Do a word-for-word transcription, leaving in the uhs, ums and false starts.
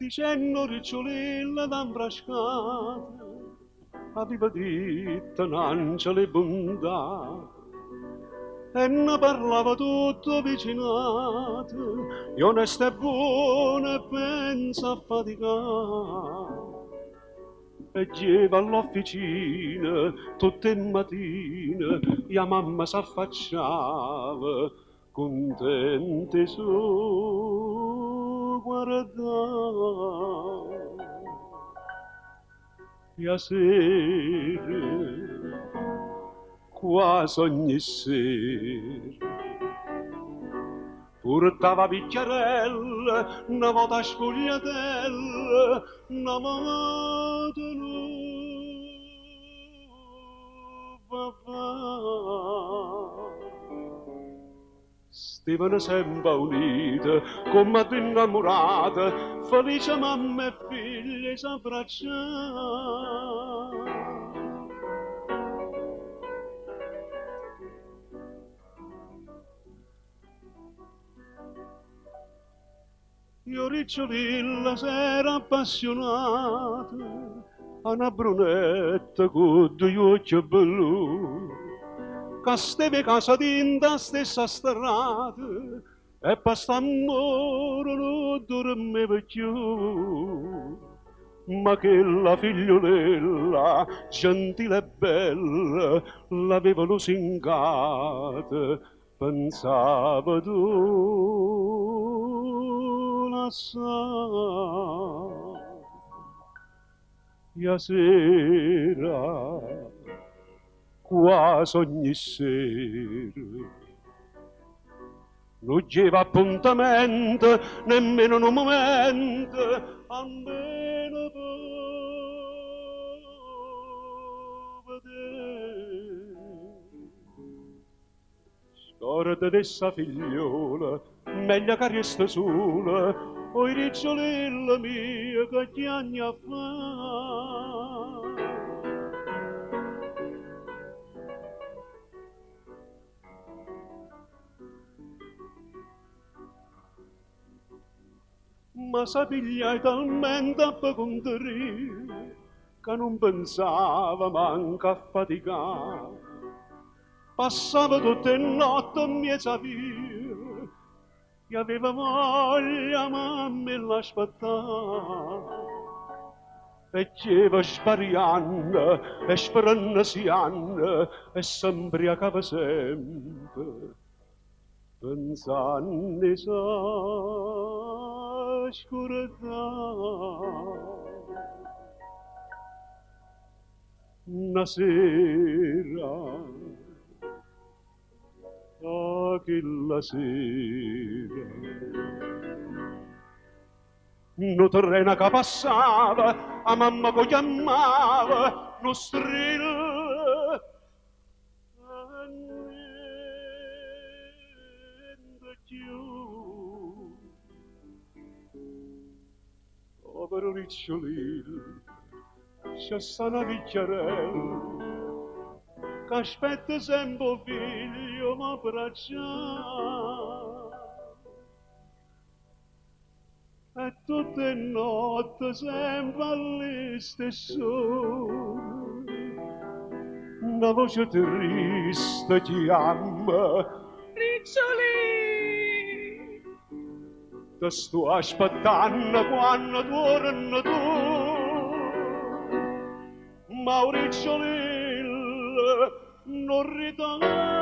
dicendo ricciolilla d'ambrascate, aveva detto un'angelo e bontà, e ne parlava tutto vicinato, e onesta e buona e pensa affaticata. E gieva all'officina tutte le mattine, e a mamma s'affacciava, contente su guardare. E a sera, quasi ogni sera, portava bicchiarella, una volta sfogliatella, una volta nuova. Stavano sempre unite, come ad innamorate, felice mamma e figlie s'abbracciavano. Io ricciolilla s'era appassionata a una brunetta con due occhi blu, che steve casa dinta stessa strada e per st'amore non dormiva più. Ma che la figliolella, gentile e bella, l'aveva lusingata, pensava tu la sai. E a sera, quasi ogni sera, non c'era appuntamento, nemmeno un momento, almeno per vedere. Scorda dessa figliola, meglio che resta sola, oi ricciolella mia che ti anni a fa. Ma s'apigliai talmente a contrire che non pensava manca a faticare. Passava tutte le notti a mezza via e aveva voglia mamma e l'aspettare. E chieva spariando e sperannasiando e s'imbriacava sempre, pensando e scordare. Una sera, ah, che la sera, no treno che passava, a mamma che chiamava, no strilla, e niente più. Povero ricciolino, c'è sta una vecchiarella che aspetta sempre un figlio m'abbracciare. E tutte le notti sempre alle stesse ore una voce triste chiama: Riccioli! Ti sto aspettando quando torni tu, ma Riccioli non ritorna.